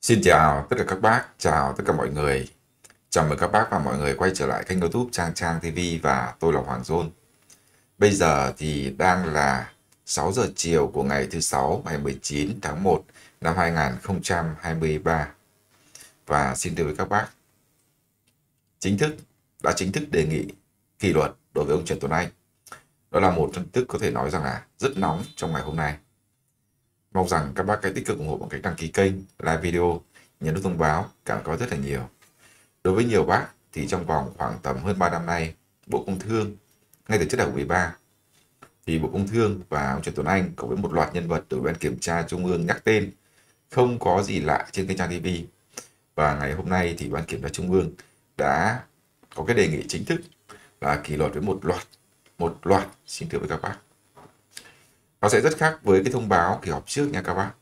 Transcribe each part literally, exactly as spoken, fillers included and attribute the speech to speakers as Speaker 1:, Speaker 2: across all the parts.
Speaker 1: Xin chào tất cả các bác, chào tất cả mọi người. Chào mừng các bác và mọi người quay trở lại kênh YouTube Trang Trang ti vi và tôi là Hoàng John. Bây giờ thì đang là sáu giờ chiều của ngày thứ sáu, ngày mười chín tháng một năm hai nghìn không trăm hai mươi ba. Và xin thưa với các bác, chính thức đã chính thức đề nghị kỷ luật đối với ông Trần Tuấn Anh. Đó là một tin tức có thể nói rằng là rất nóng trong ngày hôm nay. Mong rằng các bác hãy tích cực ủng hộ bằng cách đăng ký kênh, like video, nhấn nút thông báo, cảm ơn rất là nhiều. Đối với nhiều bác thì trong vòng khoảng tầm hơn ba năm nay, Bộ Công Thương, ngay từ trước đại hội mười ba, thì Bộ Công Thương và ông Trần Tuấn Anh cùng với một loạt nhân vật được Ủy ban Kiểm tra Trung ương nhắc tên không có gì lạ trên kênh Trang ti vi. Và ngày hôm nay thì Ủy ban Kiểm tra Trung ương đã có cái đề nghị chính thức là kỷ luật với một loạt, một loạt, xin thưa với các bác. Nó sẽ rất khác với cái thông báo kỳ họp trước nha các bác.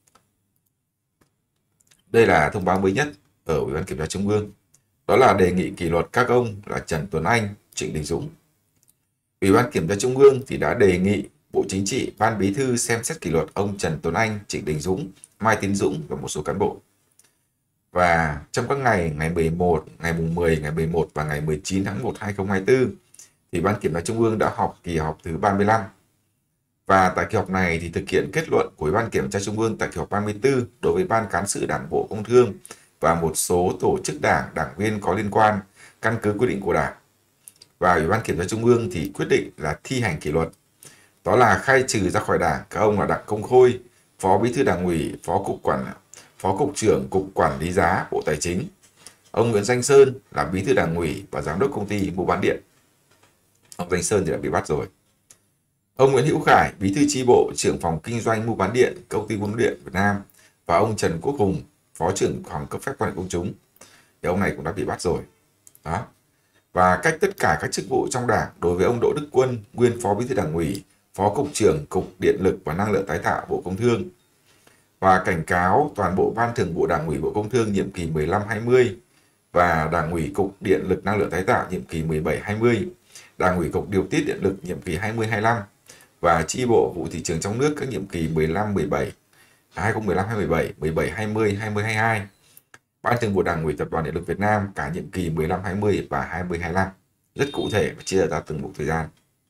Speaker 1: Đây là thông báo mới nhất ở Ủy ban Kiểm tra Trung ương. Đó là đề nghị kỷ luật các ông là Trần Tuấn Anh, Trịnh Đình Dũng. Ủy ban Kiểm tra Trung ương thì đã đề nghị Bộ Chính trị, Ban Bí thư xem xét kỷ luật ông Trần Tuấn Anh, Trịnh Đình Dũng, Mai Tiến Dũng và một số cán bộ. Và trong các ngày ngày mười một, ngày mười, ngày mười một và ngày mười chín tháng một năm hai nghìn không trăm hai mươi tư thì Ban Kiểm tra Trung ương đã họp kỳ họp thứ ba mươi lăm. Và tại kỳ họp này thì thực hiện kết luận của Ủy ban Kiểm tra Trung ương tại kỳ họp ba mươi tư đối với Ban Cán sự Đảng Bộ Công Thương và một số tổ chức đảng, đảng viên có liên quan căn cứ quy định của Đảng. Và Ủy ban Kiểm tra Trung ương thì quyết định là thi hành kỷ luật. Đó là khai trừ ra khỏi Đảng các ông là Đặng Công Khôi, Phó Bí thư Đảng ủy, Phó cục quản Phó cục trưởng Cục Quản lý giá Bộ Tài chính. Ông Nguyễn Danh Sơn là Bí thư Đảng ủy và Giám đốc công ty mua bán điện. Ông Danh Sơn thì đã bị bắt rồi. Ông Nguyễn Hữu Khải, Bí thư chi bộ, trưởng phòng kinh doanh mua bán điện, công ty mua bán điện Việt Nam, và ông Trần Quốc Hùng, Phó trưởng phòng cấp phép quan hệ công chúng. Thì ông này cũng đã bị bắt rồi. Đó. Và cách tất cả các chức vụ trong Đảng đối với ông Đỗ Đức Quân, nguyên Phó Bí thư Đảng ủy, Phó cục trưởng Cục Điện lực và Năng lượng tái tạo Bộ Công Thương. Và cảnh cáo toàn bộ Ban Thường vụ Đảng ủy Bộ Công Thương nhiệm kỳ mười lăm hai mươi và Đảng ủy Cục Điện lực Năng lượng tái tạo nhiệm kỳ mười bảy hai mươi, Đảng ủy Cục Điều tiết Điện lực nhiệm kỳ hai mươi hai mươi lăm và chi bộ vụ thị trường trong nước các nhiệm kỳ mười lăm mười bảy, hai nghìn không trăm mười lăm hai nghìn không trăm mười bảy, mười bảy hai mươi, hai mươi hai mươi hai. Ban Thường vụ Đảng ủy Tập đoàn Điện lực Việt Nam cả nhiệm kỳ mười lăm hai mươi và hai mươi hai mươi lăm. Rất cụ thể và chia ra từng mục thời gian.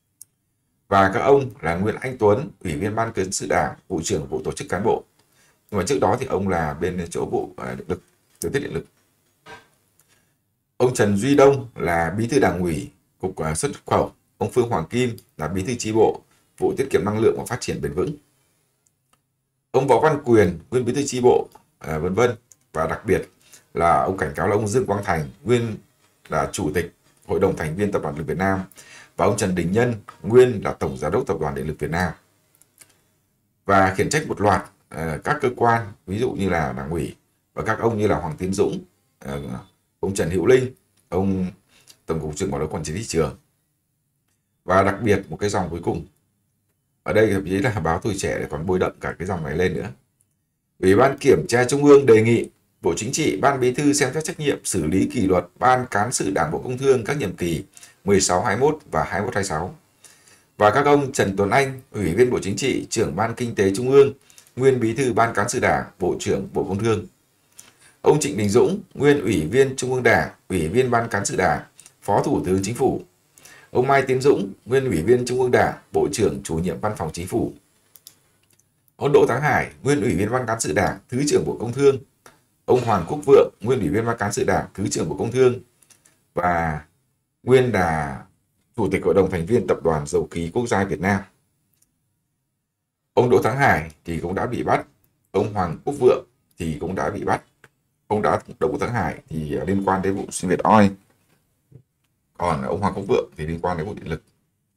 Speaker 1: Và các ông là Nguyễn Anh Tuấn, Ủy viên Ban Cán sự Đảng, Vụ trưởng Vụ Tổ chức Cán bộ. Nhưng mà trước đó thì ông là bên chỗ Vụ Điện lực, Điều tiết Điện lực. Ông Trần Duy Đông là Bí thư Đảng ủy, Cục xuất khẩu. Ông Phương Hoàng Kim là Bí thư chi bộ, Vụ tiết kiệm năng lượng và phát triển bền vững. Ông Võ Văn Quyền, nguyên Bí thư chi bộ, à, vân vân. Và đặc biệt là ông cảnh cáo là ông Dương Quang Thành, nguyên là Chủ tịch Hội đồng thành viên Tập đoàn Điện lực Việt Nam, và ông Trần Đình Nhân, nguyên là Tổng Giám đốc Tập đoàn Điện lực Việt Nam. Và khiển trách một loạt à, các cơ quan, ví dụ như là Đảng ủy, và các ông như là Hoàng Tiến Dũng, à, ông Trần Hữu Linh, ông Tổng cục trưởng Quản lý Quản trị thị trường. Và đặc biệt một cái dòng cuối cùng, ở đây thậm chí là báo Tuổi Trẻ để còn bôi đậm cả cái dòng này lên nữa. Ủy ban Kiểm tra Trung ương đề nghị Bộ Chính trị, Ban Bí thư xem xét trách nhiệm xử lý kỷ luật Ban Cán sự Đảng Bộ Công Thương các nhiệm kỳ mười sáu hai mươi mốt và hai mươi mốt hai mươi sáu. Và các ông Trần Tuấn Anh, Ủy viên Bộ Chính trị, trưởng Ban Kinh tế Trung ương, nguyên Bí thư Ban Cán sự Đảng, Bộ trưởng Bộ Công Thương. Ông Trịnh Đình Dũng, nguyên Ủy viên Trung ương Đảng, Ủy viên Ban Cán sự Đảng, Phó Thủ tướng Chính phủ. Ông Mai Tiến Dũng, nguyên Ủy viên Trung ương Đảng, Bộ trưởng Chủ nhiệm Văn phòng Chính phủ. Ông Đỗ Thắng Hải, nguyên Ủy viên Ban Cán sự Đảng, Thứ trưởng Bộ Công Thương. Ông Hoàng Quốc Vượng, nguyên Ủy viên Ban Cán sự Đảng, Thứ trưởng Bộ Công Thương và nguyên là Chủ tịch Hội đồng thành viên Tập đoàn Dầu khí Quốc gia Việt Nam. Ông Đỗ Thắng Hải thì cũng đã bị bắt. Ông Hoàng Quốc Vượng thì cũng đã bị bắt. Ông đã Đỗ Thắng Hải thì liên quan đến vụ Xuyên Việt Oil. Còn ông Hoàng Quốc Vượng thì liên quan đến vụ điện lực.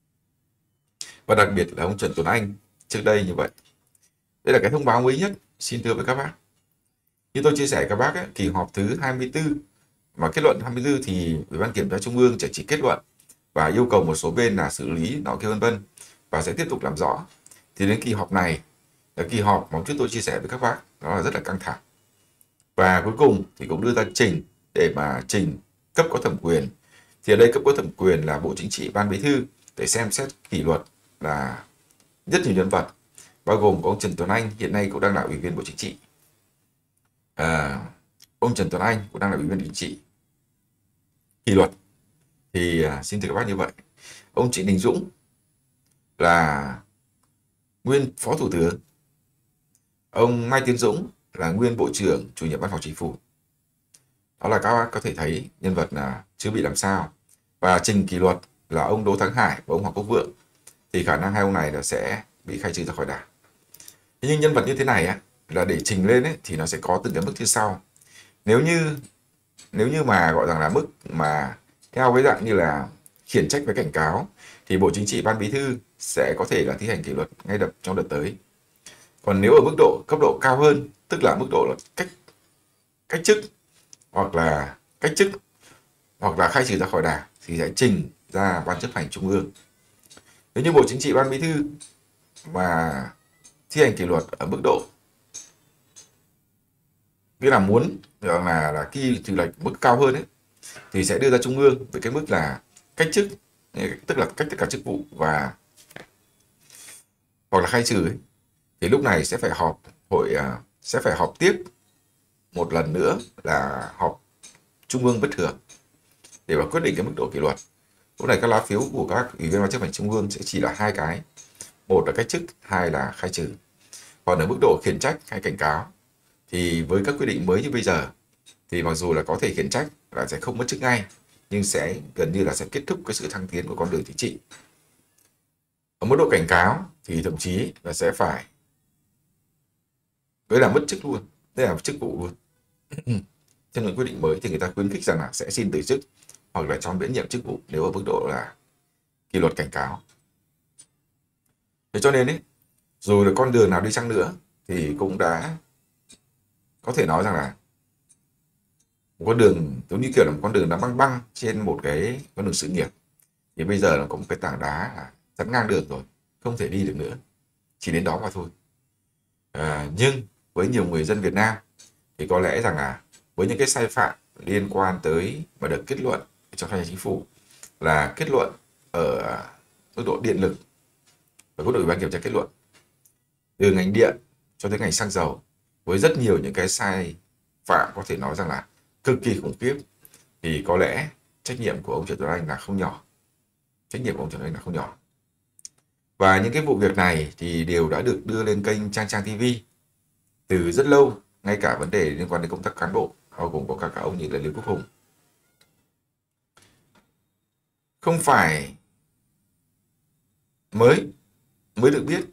Speaker 1: Và đặc biệt là ông Trần Tuấn Anh trước đây như vậy. Đây là cái thông báo mới nhất, xin thưa với các bác. Như tôi chia sẻ với các bác ấy, kỳ họp thứ hai mươi tư mà kết luận hai mươi tư thì Ủy ban Kiểm tra Trung ương chỉ, chỉ kết luận và yêu cầu một số bên là xử lý nọ kia vân vân và sẽ tiếp tục làm rõ. Thì đến kỳ họp này là kỳ họp mà trước tôi chia sẻ với các bác, nó là rất là căng thẳng. Và cuối cùng thì cũng đưa ra trình để mà trình cấp có thẩm quyền. Thì ở đây cấp có thẩm quyền là Bộ Chính trị, Ban Bí thư để xem xét kỷ luật là rất nhiều nhân vật, bao gồm có ông Trần Tuấn Anh hiện nay cũng đang là Ủy viên Bộ Chính trị. à, ông Trần Tuấn Anh cũng đang là ủy viên chính trị kỷ luật thì à, xin thưa các bác như vậy. Ông Trịnh Đình Dũng là nguyên phó thủ tướng, ông Mai Tiến Dũng là nguyên bộ trưởng chủ nhiệm văn phòng chính phủ. Đó là các bác có thể thấy nhân vật là chưa bị làm sao. Và trình kỷ luật là ông Đỗ Thắng Hải và ông Hoàng Quốc Vượng, thì khả năng hai ông này là sẽ bị khai trừ ra khỏi đảng. Thế nhưng nhân vật như thế này á, là để trình lên ấy, thì nó sẽ có từng cái mức như sau. Nếu như nếu như mà gọi rằng là mức mà theo cái dạng như là khiển trách với cảnh cáo, thì Bộ Chính trị, Ban Bí thư sẽ có thể là thi hành kỷ luật ngay đập trong đợt tới. Còn nếu ở mức độ cấp độ cao hơn, tức là mức độ là cách cách chức hoặc là cách chức hoặc là khai trừ ra khỏi đảng, thì sẽ trình ra Ban chấp hành Trung ương. Nếu như Bộ Chính trị, Ban Bí thư mà thi hành kỷ luật ở mức độ nghĩa là muốn là là khi trừ lệch mức cao hơn ấy, thì sẽ đưa ra Trung ương với cái mức là cách chức, tức là cách tất cả chức vụ và hoặc là khai trừ ấy. Thì lúc này sẽ phải họp hội sẽ phải họp tiếp một lần nữa là họp Trung ương bất thường để mà quyết định cái mức độ kỷ luật. Lúc này các lá phiếu của các ủy viên ban chấp hành Trung ương sẽ chỉ là hai cái, một là cách chức, hai là khai trừ. Còn ở mức độ khiển trách hay cảnh cáo thì với các quy định mới như bây giờ thì mặc dù là có thể khiển trách là sẽ không mất chức ngay, nhưng sẽ gần như là sẽ kết thúc cái sự thăng tiến của con đường chính trị. Ở mức độ cảnh cáo thì thậm chí là sẽ phải với là mất chức luôn, đây là chức vụ luôn. Trong những quy định mới thì người ta khuyến khích rằng là sẽ xin từ chức hoặc là cho miễn nhiệm chức vụ nếu ở mức độ là kỷ luật cảnh cáo. Thế cho nên ấy, dù là con đường nào đi chăng nữa thì cũng đã có thể nói rằng là một con đường giống như kiểu là một con đường đã băng băng trên một cái con đường sự nghiệp, thì bây giờ là có một cái tảng đá là chắn ngang đường rồi, không thể đi được nữa, chỉ đến đó mà thôi. À, nhưng với nhiều người dân Việt Nam thì có lẽ rằng là với những cái sai phạm liên quan tới và được kết luận trong thanh tra chính phủ là kết luận ở mức độ điện lực và mức độ ủy ban kiểm tra kết luận từ ngành điện cho tới ngành xăng dầu, với rất nhiều những cái sai phạm có thể nói rằng là cực kỳ khủng khiếp, thì có lẽ trách nhiệm của ông Trần Tuấn Anh là không nhỏ. Trách nhiệm của ông Trần Tuấn Anh là không nhỏ. Và những cái vụ việc này thì đều đã được đưa lên kênh Trang Trang ti vi từ rất lâu, ngay cả vấn đề liên quan đến công tác cán bộ, bao gồm có cả các ông như là Lưu Quốc Hùng. Không phải mới mới được biết.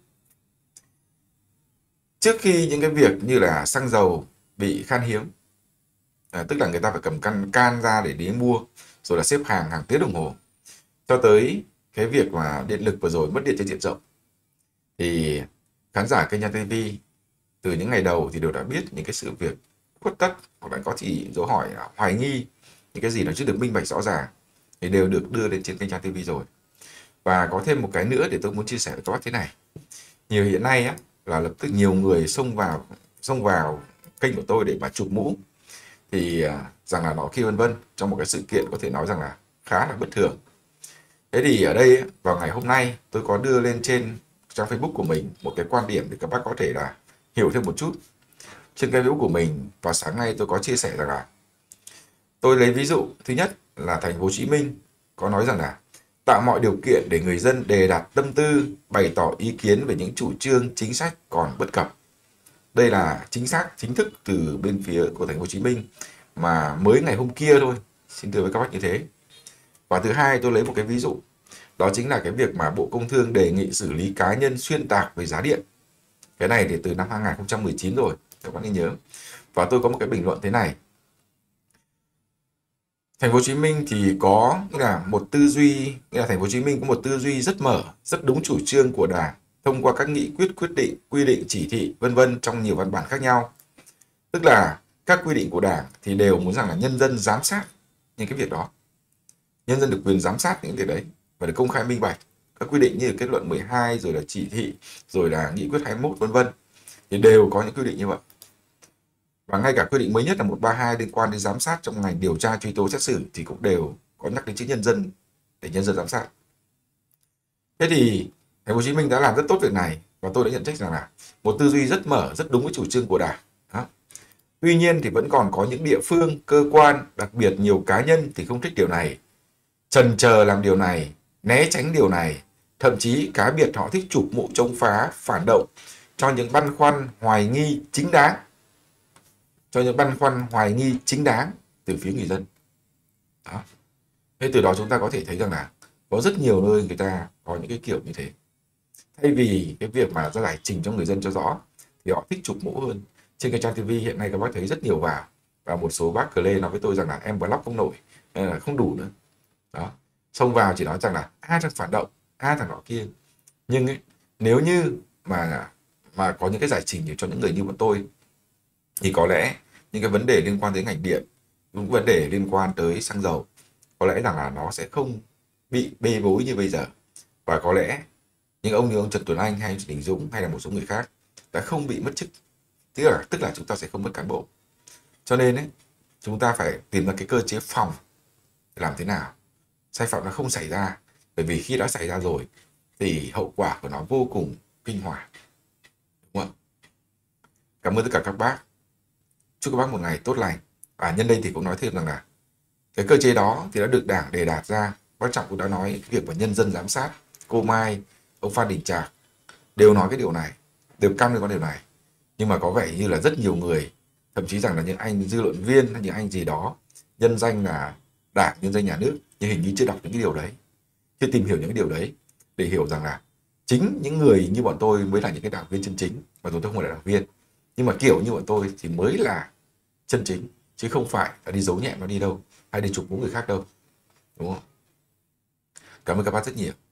Speaker 1: Trước khi những cái việc như là xăng dầu bị khan hiếm, à, tức là người ta phải cầm can can ra để đi mua, rồi là xếp hàng hàng tiếng đồng hồ, cho tới cái việc mà điện lực vừa rồi mất điện trên diện rộng, thì khán giả kênh Trang ti vi từ những ngày đầu thì đều đã biết những cái sự việc khuất tất hoặc là có chỉ dấu hỏi hoài nghi những cái gì nó chưa được minh bạch rõ ràng thì đều được đưa lên trên kênh Trang ti vi rồi. Và có thêm một cái nữa để tôi muốn chia sẻ với các bác thế này. Nhiều hiện nay á, là lập tức nhiều người xông vào xông vào kênh của tôi để mà chụp mũ, thì à, rằng là nó kia vân vân trong một cái sự kiện có thể nói rằng là khá là bất thường. Thế thì ở đây vào ngày hôm nay tôi có đưa lên trên trang Facebook của mình một cái quan điểm để các bác có thể là hiểu thêm một chút. Trên cái Facebook của mình vào sáng nay tôi có chia sẻ rằng là tôi lấy ví dụ thứ nhất là thành phố Hồ Chí Minh có nói rằng là tạo mọi điều kiện để người dân đề đạt tâm tư, bày tỏ ý kiến về những chủ trương, chính sách còn bất cập. Đây là chính xác chính thức từ bên phía của thành phố Hồ Chí Minh mà mới ngày hôm kia thôi. Xin thưa với các bác như thế. Và thứ hai tôi lấy một cái ví dụ, đó chính là cái việc mà Bộ Công Thương đề nghị xử lý cá nhân xuyên tạc về giá điện. Cái này thì từ năm hai nghìn không trăm mười chín rồi, các bạn nên nhớ. Và tôi có một cái bình luận thế này. Thành phố Hồ Chí Minh thì có nghĩa là một tư duy, nghĩa là thành phố Hồ Chí Minh có một tư duy rất mở, rất đúng chủ trương của Đảng thông qua các nghị quyết, quyết định, quy định, chỉ thị vân vân trong nhiều văn bản khác nhau. Tức là các quy định của Đảng thì đều muốn rằng là nhân dân giám sát những cái việc đó. Nhân dân được quyền giám sát những việc đấy và được công khai minh bạch. Các quy định như kết luận mười hai rồi là chỉ thị rồi là nghị quyết hai mươi mốt vân vân thì đều có những quy định như vậy. Và ngay cả quy định mới nhất là một trăm ba mươi hai liên quan đến giám sát trong ngành điều tra, truy tố, xét xử thì cũng đều có nhắc đến chữ nhân dân để nhân dân giám sát. Thế thì thành phố Hồ Chí Minh đã làm rất tốt việc này và tôi đã nhận trách rằng là một tư duy rất mở, rất đúng với chủ trương của Đảng. Đó. Tuy nhiên thì vẫn còn có những địa phương, cơ quan, đặc biệt nhiều cá nhân thì không thích điều này, chần chờ làm điều này, né tránh điều này, thậm chí cá biệt họ thích chụp mũ chống phá, phản động cho những băn khoăn, hoài nghi chính đáng, cho những băn khoăn, hoài nghi chính đáng từ phía người dân. Đó. Thế từ đó chúng ta có thể thấy rằng là có rất nhiều nơi người ta có những cái kiểu như thế. Thay vì cái việc mà ra giải trình cho người dân cho rõ thì họ thích chụp mũ hơn. Trên cái trang ti vi hiện nay các bác thấy rất nhiều vào, và một số bác Clay nói với tôi rằng là em block không nổi, nên là không đủ nữa. Đó. Xông vào chỉ nói rằng là a thằng phản động, a thằng nọ kia. Nhưng ấy, nếu như mà mà có những cái giải trình cho những người như bọn tôi thì có lẽ những cái vấn đề liên quan đến ngành điện, những vấn đề liên quan tới xăng dầu, có lẽ rằng là nó sẽ không bị bê bối như bây giờ. Và có lẽ những ông như ông Trần Tuấn Anh hay ông Trịnh Đình Dũng hay là một số người khác đã không bị mất chức. Tức là, tức là chúng ta sẽ không mất cán bộ. Cho nên ấy, chúng ta phải tìm ra cái cơ chế phòng làm thế nào sai phạm nó không xảy ra. Bởi vì khi đã xảy ra rồi thì hậu quả của nó vô cùng kinh hoàng. Đúng không? Cảm ơn tất cả các bác. Chúc các bác một ngày tốt lành. Và nhân đây thì cũng nói thêm rằng là cái cơ chế đó thì đã được Đảng đề đạt ra. Bác Trọng cũng đã nói cái việc mà nhân dân giám sát. Cô Mai, ông Phan Đình Trạc đều nói cái điều này, đều cam lên con điều này. Nhưng mà có vẻ như là rất nhiều người, thậm chí rằng là những anh dư luận viên hay những anh gì đó nhân danh là Đảng, nhân danh nhà nước, nhưng hình như chưa đọc những cái điều đấy, chưa tìm hiểu những cái điều đấy để hiểu rằng là chính những người như bọn tôi mới là những cái đảng viên chân chính, và tôi không phải là đảng viên, nhưng mà kiểu như bọn tôi thì mới là chân chính, chứ không phải là đi giấu nhẹm nó đi đâu hay đi chụp mũ người khác đâu. Đúng không? Cảm ơn các bác rất nhiều.